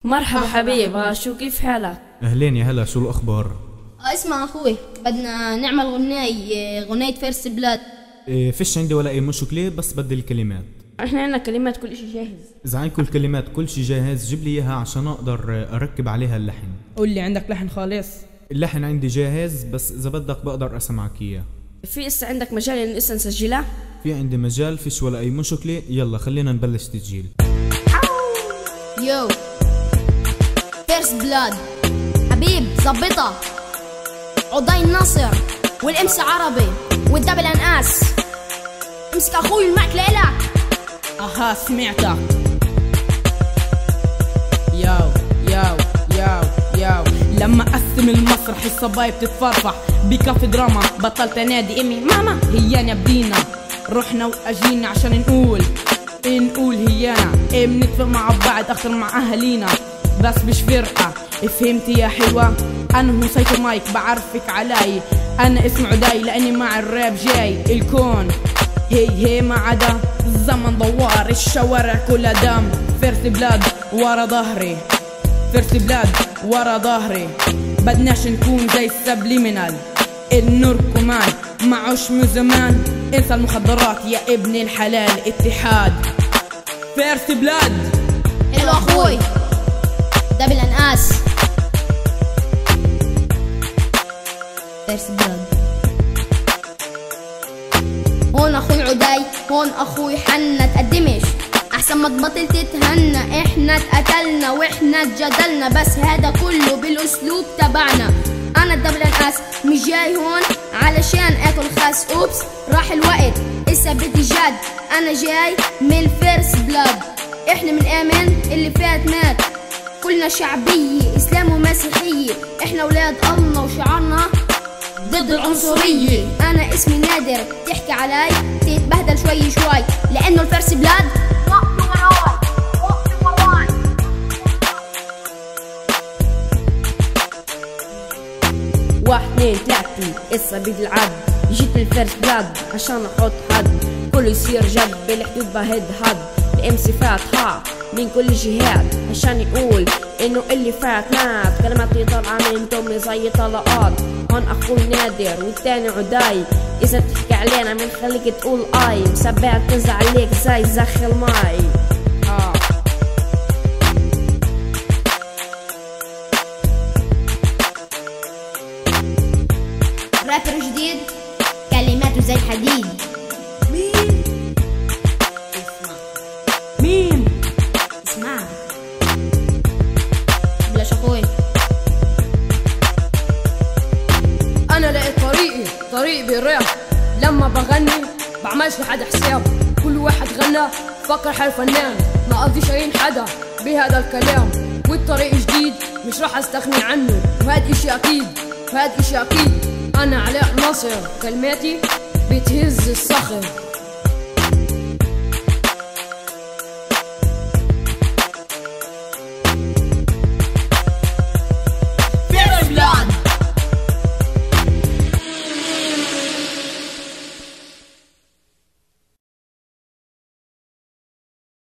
مرحبا حبيب، شو كيف حالك؟ اهلين يا هلا، شو الاخبار؟ اسمع اخوي، بدنا نعمل غنية فارس بلاد. فيش عندي ولا اي مشكلة، بس بدي الكلمات. احنا عندنا كلمات، كل اشي جاهز. اذا عندكم الكلمات كل شي جاهز جيب لي اياها عشان اقدر اركب عليها اللحن. قول لي عندك لحن خالص؟ اللحن عندي جاهز، بس اذا بدك بقدر اسمعك اياه. في اسا عندك مجال ان اسا نسجلها؟ في عندي مجال، فيش ولا اي مشكلة. يلا خلينا نبلش تسجيل. يو فارس بلاد حبيب زبطة عضي الناصر والامس عربي والدبل انقاس. امسك اخوي معك ليلك. اها سمعتك. ياو ياو ياو ياو لما اقسم المسرح الصبايا بتتفرفح بكافي دراما. بطلت انادي امي ماما هيانا بدينا رحنا واجينا عشان نقول هيانا بنتفق مع بعض اكتر مع اهالينا، بس مش فرقة. فهمتي يا حلوة؟ انا هو سيطر مايك بعرفك علي. انا اسمي عداي لاني مع الراب جاي الكون. هي ما عدا الزمن دوار، الشوارع كلها دم. فارس بلاد ورا ظهري، فارس بلاد ورا ظهري. بدناش نكون زي السبليمينال. النور كمان معوش من زمان. انسى المخدرات يا ابن الحلال. اتحاد فارس بلاد. حلو اخوي دبل انقاس. فارس بلاد. هون اخوي عداي، هون اخوي حنا. تقدمش احسن ما تبطل تتهنى. احنا اتقتلنا واحنا اتجدلنا، بس هذا كله بالاسلوب تبعنا. انا الدبل انقاس مش جاي هون علشان اكل خاس. اوبس راح الوقت اسا بدي جد. انا جاي من الفارس بلاد. احنا من امن اللي فات مات. كلنا شعبية اسلام ومسيحية. احنا ولاد الله وشعارنا ضد العنصرية. انا اسمي نادر، تحكي علي تتبهدل شوي شوي، لانه الفارس بلاد وقت وراي. واحد اثنين ثلاثة اسا بدي العد. جيت من الفارس بلاد عشان احط حد. كله يصير جد بالحدود بهد هد. الامسي فاتحة من كل جهات عشان يقول انه اللي فات مات. كلماتي طالعة من تمي زي طلقات. هون اخوي نادر والتاني عداي. اذا بتحكي علينا بنخليك تقول اي. مسبات تنزل عليك زي زخ الماي. رابر جديد كلماته زي الحديد. مين؟ اسمع بلاش اخوي. انا لقيت طريقي بالراب. لما بغني بعملش لحد حساب. كل واحد غنى فكر حال فنان. ما قضيش عين حدا بهذا الكلام. والطريق جديد مش راح استغني عنه. وهاد اشي اكيد انا علاء ناصر. كلماتي بتهز الصخر.